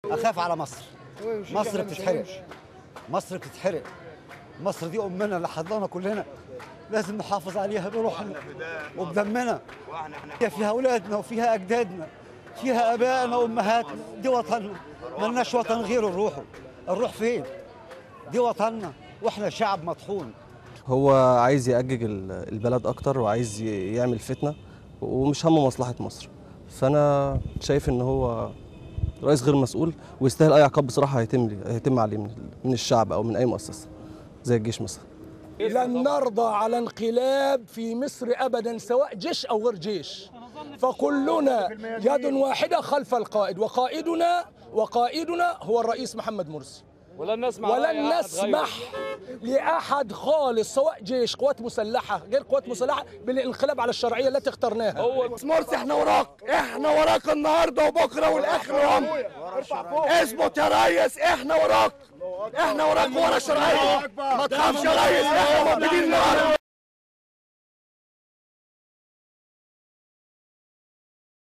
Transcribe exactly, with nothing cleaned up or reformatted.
اخاف على مصر. مصر بتتحرق، مصر بتتحرق. مصر دي امنا اللي حضانا كلنا، لازم نحافظ عليها بروحنا وبدمنا. فيها اولادنا وفيها اجدادنا، فيها ابائنا وامهاتنا. دي وطننا، ملناش وطن غيره نروحه. نروح فين؟ دي وطننا واحنا شعب مطحون. هو عايز يأجج البلد اكتر وعايز يعمل فتنه ومش همه مصلحه مصر. فانا شايف ان هو رئيس غير مسؤول ويستاهل اي عقاب بصراحه هيتم هيتم عليه من الشعب او من اي مؤسسه زي الجيش مثلا. لن نرضى على انقلاب في مصر ابدا، سواء جيش او غير جيش. فكلنا يد واحده خلف القائد، وقائدنا وقائدنا هو الرئيس محمد مرسي. ولن نسمح ولن نسمح لاحد خالص، سواء جيش، قوات مسلحه، غير قوات مسلحه، بالانقلاب على الشرعيه التي اخترناها. هو مرسي احنا وراك، احنا وراك النهارده وبكره والاخر يوم. اثبت يا ريس، احنا وراك، احنا وراك ورا الشرعيه. ما تخافش يا ريس، احنا موجودين النهارده.